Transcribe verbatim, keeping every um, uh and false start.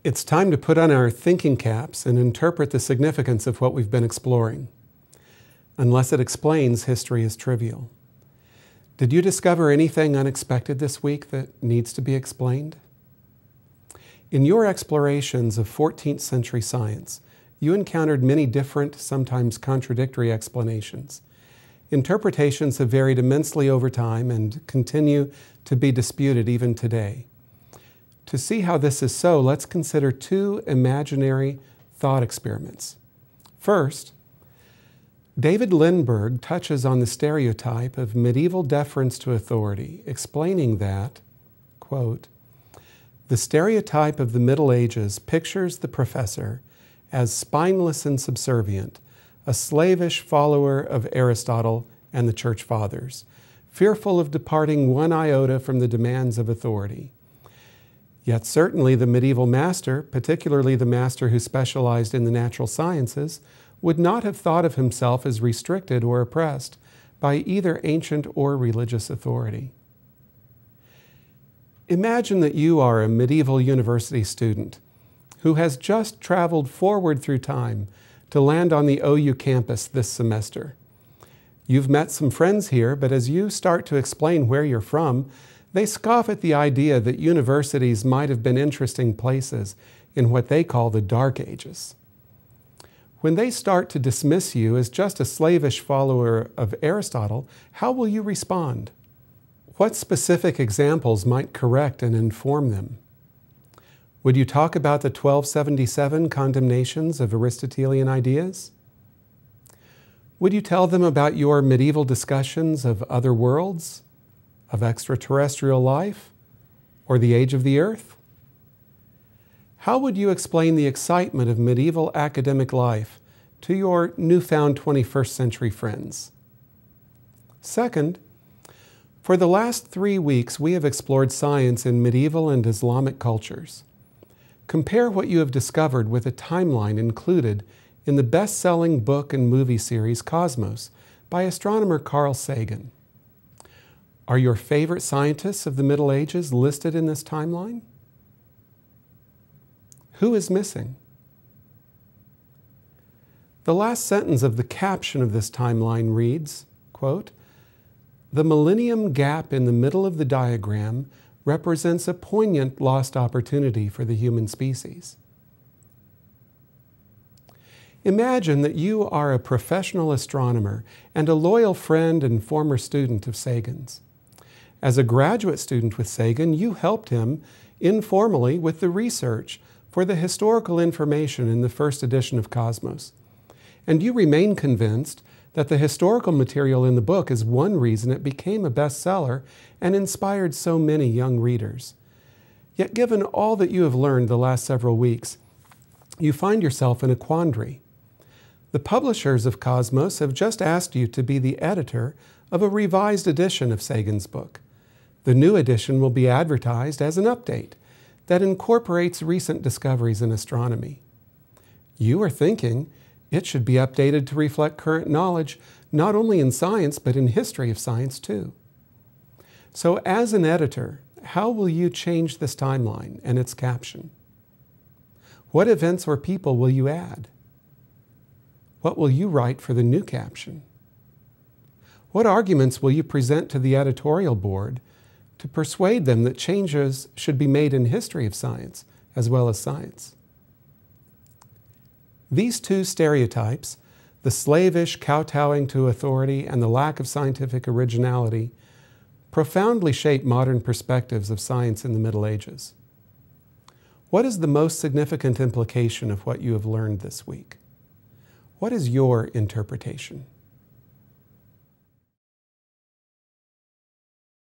It's time to put on our thinking caps and interpret the significance of what we've been exploring. Unless it explains, history is trivial. Did you discover anything unexpected this week that needs to be explained? In your explorations of fourteenth century science, you encountered many different, sometimes contradictory explanations. Interpretations have varied immensely over time and continue to be disputed even today. To see how this is so, let's consider two imaginary thought experiments. First, David Lindbergh touches on the stereotype of medieval deference to authority, explaining that, quote, "The stereotype of the Middle Ages pictures the professor as spineless and subservient, a slavish follower of Aristotle and the Church Fathers, fearful of departing one iota from the demands of authority. Yet certainly the medieval master, particularly the master who specialized in the natural sciences, would not have thought of himself as restricted or oppressed by either ancient or religious authority." Imagine that you are a medieval university student who has just traveled forward through time to land on the O U campus this semester. You've met some friends here, but as you start to explain where you're from, they scoff at the idea that universities might have been interesting places in what they call the Dark Ages. When they start to dismiss you as just a slavish follower of Aristotle, how will you respond? What specific examples might correct and inform them? Would you talk about the twelve seventy-seven condemnations of Aristotelian ideas? Would you tell them about your medieval discussions of other worlds, of extraterrestrial life, or the age of the earth? How would you explain the excitement of medieval academic life to your newfound twenty-first century friends? Second, for the last three weeks, we have explored science in medieval and Islamic cultures. Compare what you have discovered with a timeline included in the best-selling book and movie series Cosmos by astronomer Carl Sagan. Are your favorite scientists of the Middle Ages listed in this timeline? Who is missing? The last sentence of the caption of this timeline reads, quote, "The millennium gap in the middle of the diagram represents a poignant lost opportunity for the human species." Imagine that you are a professional astronomer and a loyal friend and former student of Sagan's. As a graduate student with Sagan, you helped him informally with the research for the historical information in the first edition of Cosmos. And you remain convinced that the historical material in the book is one reason it became a bestseller and inspired so many young readers. Yet given all that you have learned the last several weeks, you find yourself in a quandary. The publishers of Cosmos have just asked you to be the editor of a revised edition of Sagan's book. The new edition will be advertised as an update that incorporates recent discoveries in astronomy. You are thinking it should be updated to reflect current knowledge, not only in science, but in history of science too. So as an editor, how will you change this timeline and its caption? What events or people will you add? What will you write for the new caption? What arguments will you present to the editorial board to persuade them that changes should be made in history of science as well as science? These two stereotypes, the slavish kowtowing to authority and the lack of scientific originality, profoundly shape modern perspectives of science in the Middle Ages. What is the most significant implication of what you have learned this week? What is your interpretation?